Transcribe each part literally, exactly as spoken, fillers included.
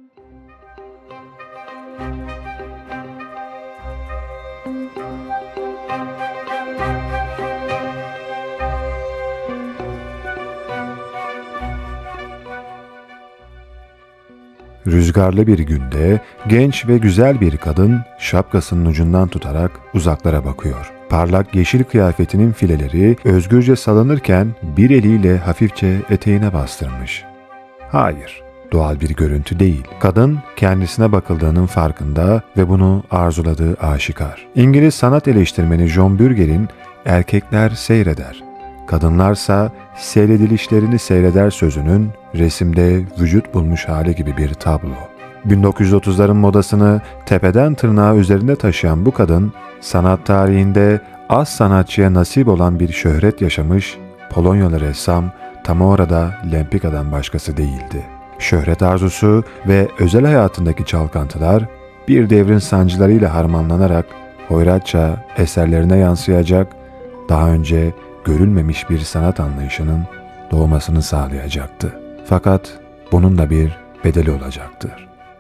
Rüzgarlı bir günde genç ve güzel bir kadın şapkasının ucundan tutarak uzaklara bakıyor. Parlak yeşil kıyafetinin fileleri özgürce salınırken bir eliyle hafifçe eteğine bastırmış. Hayır, doğal bir görüntü değil. Kadın kendisine bakıldığının farkında ve bunu arzuladığı aşikar. İngiliz sanat eleştirmeni John Berger'in "Erkekler seyreder, kadınlarsa seyredilişlerini seyreder" sözünün resimde vücut bulmuş hali gibi bir tablo. bin dokuz yüz otuzların modasını tepeden tırnağa üzerinde taşıyan bu kadın, sanat tarihinde az sanatçıya nasip olan bir şöhret yaşamış Polonyalı ressam Tamora Lempica'dan başkası değildi. Şöhret arzusu ve özel hayatındaki çalkantılar bir devrin sancılarıyla harmanlanarak hoyratça eserlerine yansıyacak, daha önce görülmemiş bir sanat anlayışının doğmasını sağlayacaktı. Fakat bunun da bir bedeli olacaktır.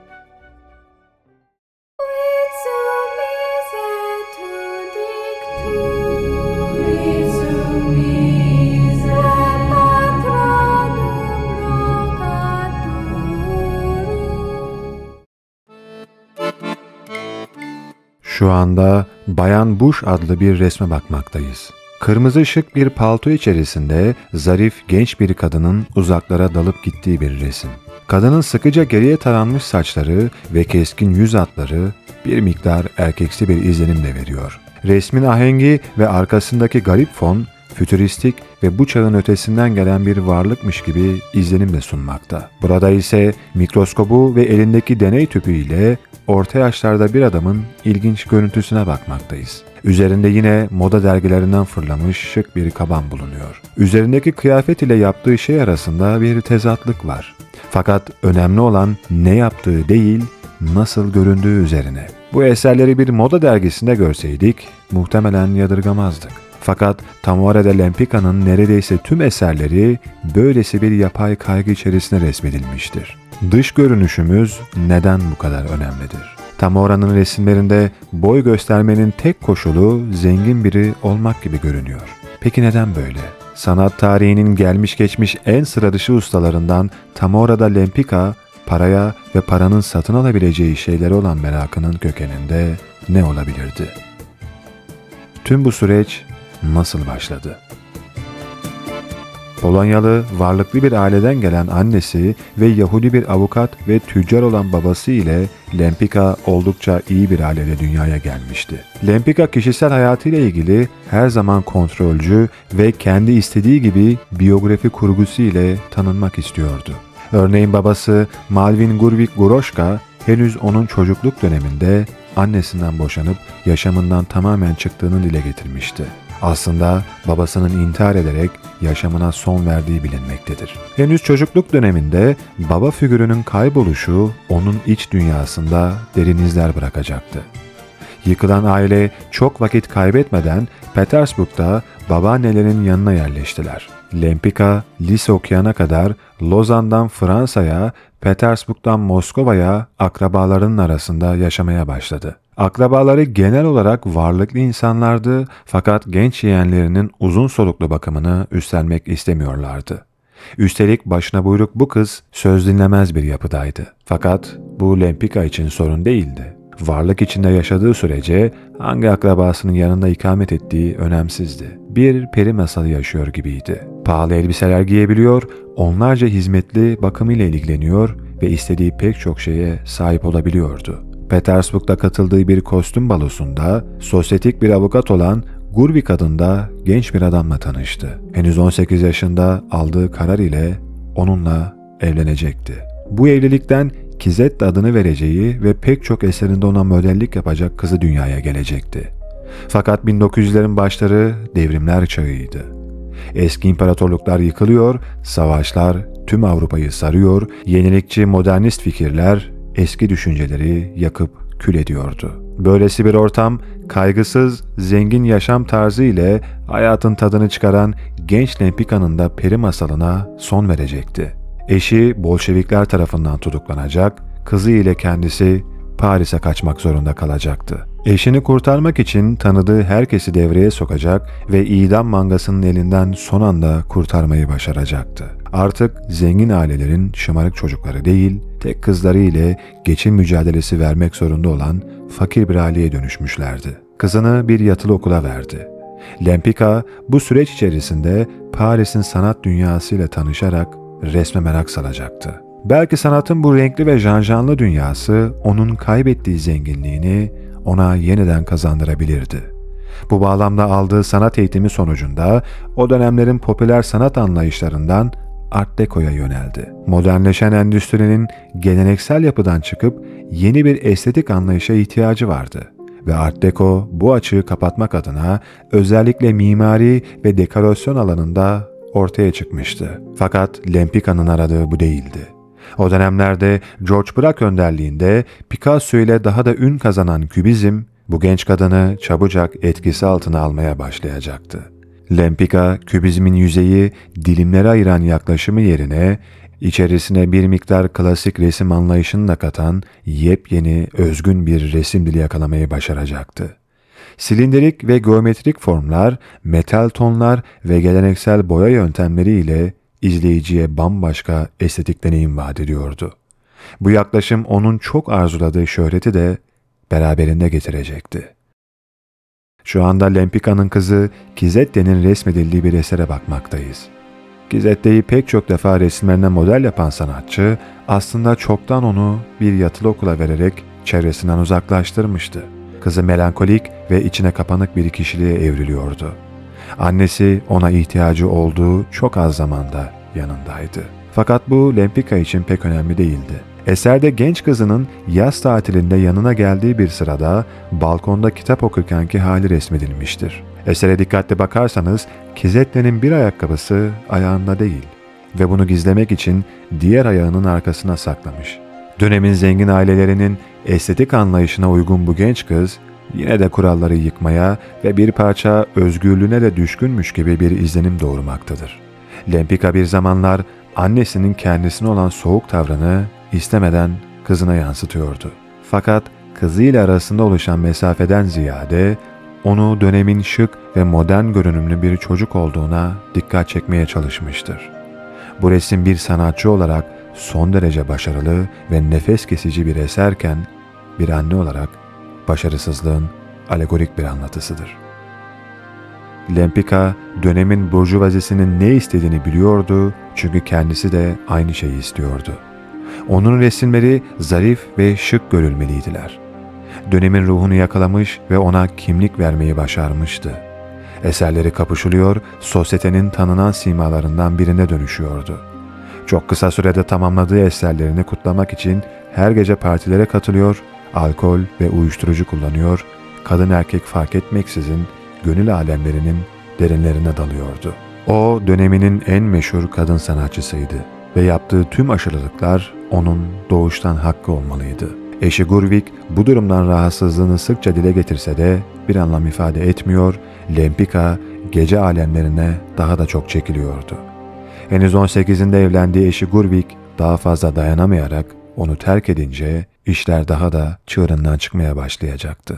Şu anda Bayan Bush adlı bir resme bakmaktayız. Kırmızı şık bir palto içerisinde zarif genç bir kadının uzaklara dalıp gittiği bir resim. Kadının sıkıca geriye taranmış saçları ve keskin yüz hatları bir miktar erkeksi bir izlenim de veriyor. Resmin ahengi ve arkasındaki garip fon, fütüristik ve bu çağın ötesinden gelen bir varlıkmış gibi izlenim de sunmakta. Burada ise mikroskobu ve elindeki deney tüpü ile orta yaşlarda bir adamın ilginç görüntüsüne bakmaktayız. Üzerinde yine moda dergilerinden fırlamış şık bir kaban bulunuyor. Üzerindeki kıyafet ile yaptığı şey arasında bir tezatlık var. Fakat önemli olan ne yaptığı değil, nasıl göründüğü üzerine. Bu eserleri bir moda dergisinde görseydik muhtemelen yadırgamazdık. Fakat Tamora Lempica'nın neredeyse tüm eserleri böylesi bir yapay kaygı içerisine resmedilmiştir. Dış görünüşümüz neden bu kadar önemlidir? Tamora'nın resimlerinde boy göstermenin tek koşulu zengin biri olmak gibi görünüyor. Peki neden böyle? Sanat tarihinin gelmiş geçmiş en sıradışı ustalarından Tamora Lempica, paraya ve paranın satın alabileceği şeylere olan merakının kökeninde ne olabilirdi? Tüm bu süreç nasıl başladı? Polonyalı, varlıklı bir aileden gelen annesi ve Yahudi bir avukat ve tüccar olan babası ile Lempica oldukça iyi bir ailede dünyaya gelmişti. Lempica kişisel hayatıyla ilgili her zaman kontrolcü ve kendi istediği gibi biyografi kurgusu ile tanınmak istiyordu. Örneğin babası Malvin Gurvik Guroshka henüz onun çocukluk döneminde annesinden boşanıp yaşamından tamamen çıktığını dile getirmişti. Aslında babasının intihar ederek yaşamına son verdiği bilinmektedir. Henüz çocukluk döneminde baba figürünün kayboluşu onun iç dünyasında derin izler bırakacaktı. Yıkılan aile çok vakit kaybetmeden Petersburg'da babaannelerinin yanına yerleştiler. Lempica lise okuyana kadar Lozan'dan Fransa'ya, Petersburg'dan Moskova'ya akrabalarının arasında yaşamaya başladı. Akrabaları genel olarak varlıklı insanlardı fakat genç yeğenlerinin uzun soluklu bakımını üstlenmek istemiyorlardı. Üstelik başına buyruk bu kız söz dinlemez bir yapıdaydı. Fakat bu Lempica için sorun değildi. Varlık içinde yaşadığı sürece hangi akrabasının yanında ikamet ettiği önemsizdi. Bir peri masalı yaşıyor gibiydi. Pahalı elbiseler giyebiliyor, onlarca hizmetli bakımıyla ilgileniyor ve istediği pek çok şeye sahip olabiliyordu. Petersburg'da katıldığı bir kostüm balosunda sosyetik bir avukat olan Gurvik adında genç bir adamla tanıştı. Henüz on sekiz yaşında aldığı karar ile onunla evlenecekti. Bu evlilikten Kizette adını vereceği ve pek çok eserinde ona modellik yapacak kızı dünyaya gelecekti. Fakat bin dokuz yüzlerin başları devrimler çağıydı. Eski imparatorluklar yıkılıyor, savaşlar tüm Avrupa'yı sarıyor, yenilikçi modernist fikirler eski düşünceleri yakıp kül ediyordu. Böylesi bir ortam kaygısız, zengin yaşam tarzı ile hayatın tadını çıkaran genç Lempica'nın da peri masalına son verecekti. Eşi Bolşevikler tarafından tutuklanacak, kızı ile kendisi Paris'e kaçmak zorunda kalacaktı. Eşini kurtarmak için tanıdığı herkesi devreye sokacak ve idam mangasının elinden son anda kurtarmayı başaracaktı. Artık zengin ailelerin şımarık çocukları değil, tek kızları ile geçim mücadelesi vermek zorunda olan fakir bir aileye dönüşmüşlerdi. Kızını bir yatılı okula verdi. Lempicka bu süreç içerisinde Paris'in sanat dünyasıyla tanışarak resme merak salacaktı. Belki sanatın bu renkli ve janjanlı dünyası onun kaybettiği zenginliğini ona yeniden kazandırabilirdi. Bu bağlamda aldığı sanat eğitimi sonucunda o dönemlerin popüler sanat anlayışlarından Art Deco'ya yöneldi. Modernleşen endüstrinin geleneksel yapıdan çıkıp yeni bir estetik anlayışa ihtiyacı vardı. Ve Art Deco bu açığı kapatmak adına özellikle mimari ve dekorasyon alanında ortaya çıkmıştı. Fakat Lempicka'nın aradığı bu değildi. O dönemlerde George Braque önderliğinde Picasso ile daha da ün kazanan Kübizm, bu genç kadını çabucak etkisi altına almaya başlayacaktı. Lempicka, Kübizmin yüzeyi dilimlere ayıran yaklaşımı yerine içerisine bir miktar klasik resim anlayışını da katan yepyeni, özgün bir resim dili yakalamayı başaracaktı. Silindirik ve geometrik formlar, metal tonlar ve geleneksel boya yöntemleriyle izleyiciye bambaşka estetik deneyim vaat ediyordu. Bu yaklaşım onun çok arzuladığı şöhreti de beraberinde getirecekti. Şu anda Lempicka'nın kızı Kizette'nin resmedildiği bir esere bakmaktayız. Kizette'yi pek çok defa resimlerine model yapan sanatçı aslında çoktan onu bir yatılı okula vererek çevresinden uzaklaştırmıştı. Kızı melankolik ve içine kapanık bir kişiliğe evriliyordu. Annesi ona ihtiyacı olduğu çok az zamanda yanındaydı. Fakat bu Lempicka için pek önemli değildi. Eserde genç kızının yaz tatilinde yanına geldiği bir sırada balkonda kitap okurkenki hali resmedilmiştir. Esere dikkatli bakarsanız Kizette'nin bir ayakkabısı ayağında değil ve bunu gizlemek için diğer ayağının arkasına saklamış. Dönemin zengin ailelerinin estetik anlayışına uygun bu genç kız yine de kuralları yıkmaya ve bir parça özgürlüğüne de düşkünmüş gibi bir izlenim doğurmaktadır. Lempicka bir zamanlar annesinin kendisine olan soğuk tavrını istemeden kızına yansıtıyordu. Fakat kızıyla arasında oluşan mesafeden ziyade onu dönemin şık ve modern görünümlü bir çocuk olduğuna dikkat çekmeye çalışmıştır. Bu resim bir sanatçı olarak son derece başarılı ve nefes kesici bir eserken bir anne olarak başarısızlığın alegorik bir anlatısıdır. Lempicka dönemin burjuvazisinin ne istediğini biliyordu çünkü kendisi de aynı şeyi istiyordu. Onun resimleri zarif ve şık görülmeliydiler. Dönemin ruhunu yakalamış ve ona kimlik vermeyi başarmıştı. Eserleri kapışılıyor, sosyetenin tanınan simalarından birine dönüşüyordu. Çok kısa sürede tamamladığı eserlerini kutlamak için her gece partilere katılıyor, alkol ve uyuşturucu kullanıyor, kadın erkek fark etmeksizin gönül alemlerinin derinlerine dalıyordu. O döneminin en meşhur kadın sanatçısıydı ve yaptığı tüm aşırılıklar onun doğuştan hakkı olmalıydı. Eşi Gurvik bu durumdan rahatsızlığını sıkça dile getirse de bir anlam ifade etmiyor, Lempicka gece alemlerine daha da çok çekiliyordu. Henüz on sekizinde evlendiği eşi Gurvik daha fazla dayanamayarak onu terk edince işler daha da çığırından çıkmaya başlayacaktı.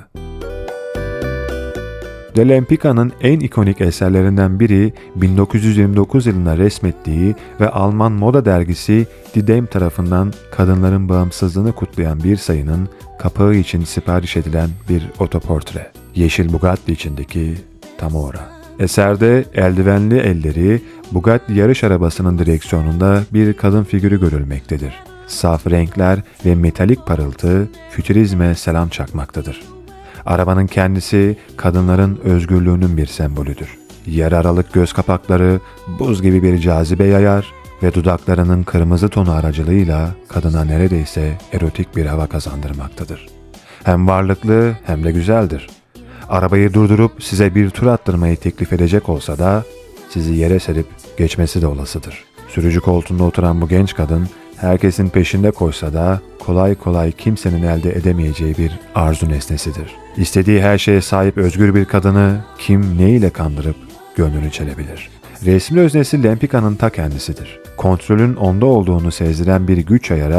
De Lempicka'nın en ikonik eserlerinden biri bin dokuz yüz yirmi dokuz yılında resmettiği ve Alman moda dergisi Die Dame tarafından kadınların bağımsızlığını kutlayan bir sayının kapağı için sipariş edilen bir otoportre. Yeşil Bugatti içindeki Tamora. Eserde eldivenli elleri Bugatti yarış arabasının direksiyonunda bir kadın figürü görülmektedir. Saf renkler ve metalik parıltı fütürizme selam çakmaktadır. Arabanın kendisi kadınların özgürlüğünün bir sembolüdür. Yarı aralık göz kapakları buz gibi bir cazibe yayar ve dudaklarının kırmızı tonu aracılığıyla kadına neredeyse erotik bir hava kazandırmaktadır. Hem varlıklı hem de güzeldir. Arabayı durdurup size bir tur attırmayı teklif edecek olsa da sizi yere serip geçmesi de olasıdır. Sürücü koltuğunda oturan bu genç kadın herkesin peşinde koşsa da kolay kolay kimsenin elde edemeyeceği bir arzu nesnesidir. İstediği her şeye sahip özgür bir kadını kim ne ile kandırıp gönlünü çelebilir. Resmin öznesi Lempicka'nın ta kendisidir. Kontrolün onda olduğunu sezdiren bir güç yayarak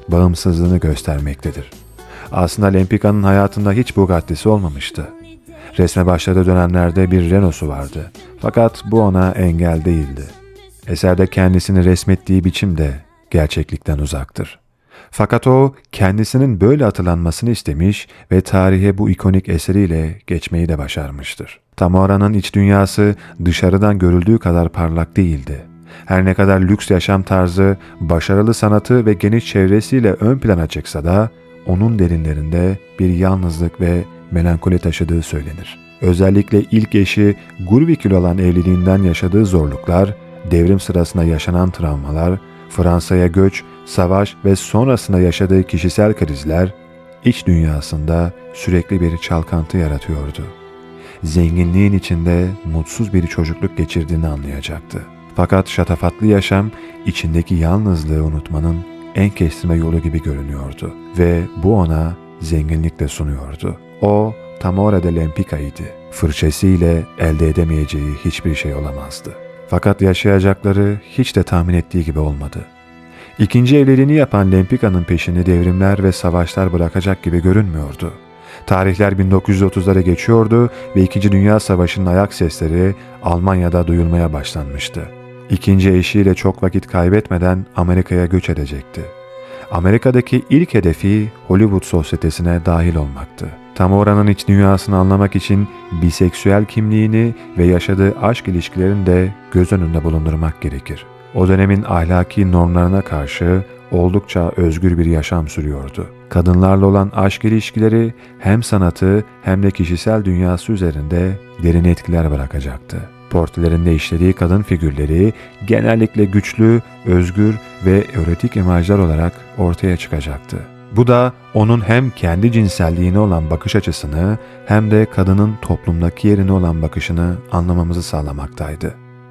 bağımsızlığını göstermektedir. Aslında Lempica'nın hayatında hiç Bugatti'si olmamıştı. Resme başladığı dönemlerde bir Renault'su vardı. Fakat bu ona engel değildi. Eserde kendisini resmettiği biçim de gerçeklikten uzaktır. Fakat o kendisinin böyle hatırlanmasını istemiş ve tarihe bu ikonik eseriyle geçmeyi de başarmıştır. Tamora'nın iç dünyası dışarıdan görüldüğü kadar parlak değildi. Her ne kadar lüks yaşam tarzı, başarılı sanatı ve geniş çevresiyle ön plana çıksa da onun derinlerinde bir yalnızlık ve melankoli taşıdığı söylenir. Özellikle ilk eşi Gurvikül olan evliliğinden yaşadığı zorluklar, devrim sırasında yaşanan travmalar, Fransa'ya göç, savaş ve sonrasında yaşadığı kişisel krizler iç dünyasında sürekli bir çalkantı yaratıyordu. Zenginliğin içinde mutsuz bir çocukluk geçirdiğini anlayacaktı. Fakat şatafatlı yaşam içindeki yalnızlığı unutmanın en kestirme yolu gibi görünüyordu ve bu ona zenginlik de sunuyordu. O Tamora de Lempica'ydı. Fırçasıyla elde edemeyeceği hiçbir şey olamazdı. Fakat yaşayacakları hiç de tahmin ettiği gibi olmadı. İkinci evliliğini yapan Lempica'nın peşini devrimler ve savaşlar bırakacak gibi görünmüyordu. Tarihler bin dokuz yüz otuzlara geçiyordu ve İkinci Dünya Savaşı'nın ayak sesleri Almanya'da duyulmaya başlanmıştı. İkinci eşiyle çok vakit kaybetmeden Amerika'ya göç edecekti. Amerika'daki ilk hedefi Hollywood sosyetesine dahil olmaktı. Tamora'nın iç dünyasını anlamak için biseksüel kimliğini ve yaşadığı aşk ilişkilerini de göz önünde bulundurmak gerekir. O dönemin ahlaki normlarına karşı oldukça özgür bir yaşam sürüyordu. Kadınlarla olan aşk ilişkileri hem sanatı hem de kişisel dünyası üzerinde derin etkiler bırakacaktı. Portrelerinde işlediği kadın figürleri genellikle güçlü, özgür ve erotik imajlar olarak ortaya çıkacaktı. Bu da onun hem kendi cinselliğine olan bakış açısını hem de kadının toplumdaki yerine olan bakışını anlamamızı sağlamaktaydı.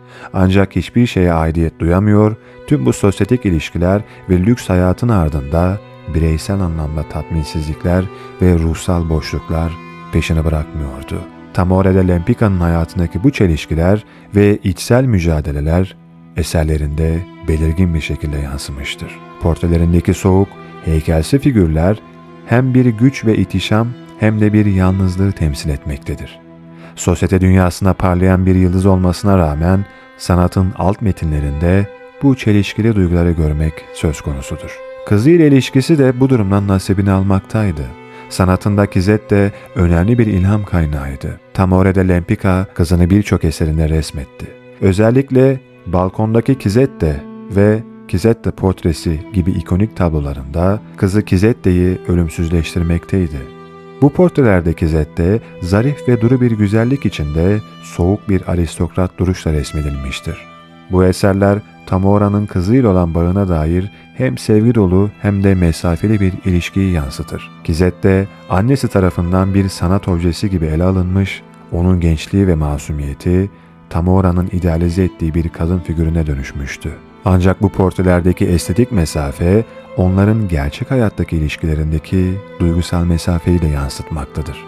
Ancak hiçbir şeye aidiyet duyamıyor, tüm bu sosyetik ilişkiler ve lüks hayatın ardında bireysel anlamda tatminsizlikler ve ruhsal boşluklar peşini bırakmıyordu. Tamora de Lempica'nın hayatındaki bu çelişkiler ve içsel mücadeleler eserlerinde belirgin bir şekilde yansımıştır. Portrelerindeki soğuk, heykelsi figürler hem bir güç ve ihtişam hem de bir yalnızlığı temsil etmektedir. Sosyete dünyasında parlayan bir yıldız olmasına rağmen sanatın alt metinlerinde bu çelişkili duyguları görmek söz konusudur. Kızıyla ilişkisi de bu durumdan nasibini almaktaydı. Sanatında Kizette önemli bir ilham kaynağıydı. Tamora de Lempica kızını birçok eserinde resmetti. Özellikle Balkondaki Kizette ve Kizette portresi gibi ikonik tablolarında kızı Kizette'yi ölümsüzleştirmekteydi. Bu portrelerde Kizette zarif ve duru bir güzellik içinde soğuk bir aristokrat duruşla resmedilmiştir. Bu eserler Tamora'nın kızıyla olan bağına dair hem sevgi dolu hem de mesafeli bir ilişkiyi yansıtır. Kizette annesi tarafından bir sanat objesi gibi ele alınmış, onun gençliği ve masumiyeti Tamora'nın idealize ettiği bir kadın figürüne dönüşmüştü. Ancak bu portrelerdeki estetik mesafe onların gerçek hayattaki ilişkilerindeki duygusal mesafeyi de yansıtmaktadır.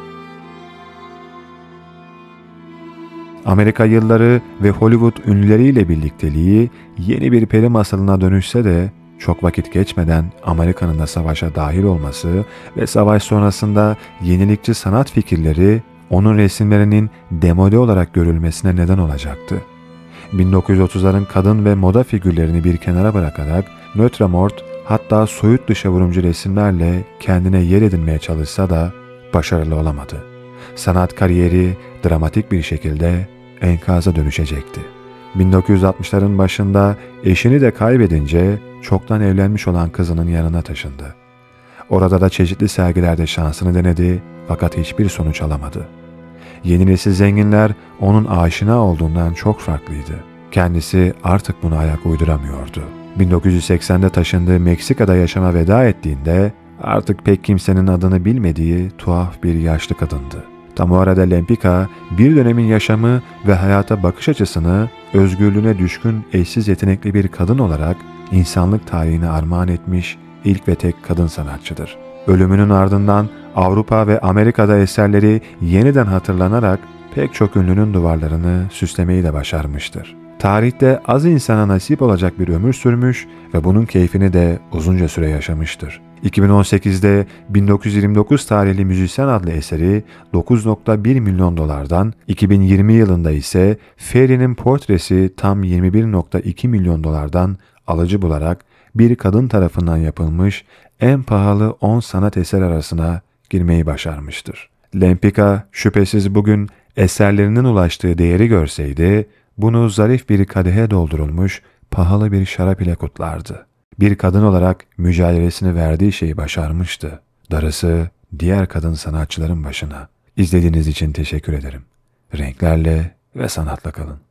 Amerika yılları ve Hollywood ünlüleriyle birlikteliği yeni bir peri masalına dönüşse de çok vakit geçmeden Amerika'nın da savaşa dahil olması ve savaş sonrasında yenilikçi sanat fikirleri onun resimlerinin demode olarak görülmesine neden olacaktı. bin dokuz yüz otuzların kadın ve moda figürlerini bir kenara bırakarak nötremort hatta soyut dışa vurumcu resimlerle kendine yer edinmeye çalışsa da başarılı olamadı. Sanat kariyeri dramatik bir şekilde enkaza dönüşecekti. bin dokuz yüz altmışların başında eşini de kaybedince çoktan evlenmiş olan kızının yanına taşındı. Orada da çeşitli sergilerde şansını denedi fakat hiçbir sonuç alamadı. Yeni nesil zenginler onun aşina olduğundan çok farklıydı. Kendisi artık buna ayak uyduramıyordu. bin dokuz yüz seksende taşındığı Meksika'da yaşama veda ettiğinde artık pek kimsenin adını bilmediği tuhaf bir yaşlı kadındı. Tamora de Lempica bir dönemin yaşamı ve hayata bakış açısını özgürlüğüne düşkün eşsiz yetenekli bir kadın olarak insanlık tarihine armağan etmiş ilk ve tek kadın sanatçıdır. Ölümünün ardından Avrupa ve Amerika'da eserleri yeniden hatırlanarak pek çok ünlünün duvarlarını süslemeyi de başarmıştır. Tarihte az insana nasip olacak bir ömür sürmüş ve bunun keyfini de uzunca süre yaşamıştır. iki bin on sekizde bin dokuz yüz yirmi dokuz tarihli Müzisyen adlı eseri dokuz nokta bir milyon dolardan, iki bin yirmi yılında ise Ferry'nin Portresi tam yirmi bir nokta iki milyon dolardan alıcı bularak bir kadın tarafından yapılmış en pahalı on sanat eseri arasına girmeyi başarmıştır. Lempicka şüphesiz bugün eserlerinin ulaştığı değeri görseydi, bunu zarif bir kadehe doldurulmuş pahalı bir şarap ile kutlardı. Bir kadın olarak mücadelesini verdiği şeyi başarmıştı. Darısı diğer kadın sanatçıların başına. İzlediğiniz için teşekkür ederim. Renklerle ve sanatla kalın.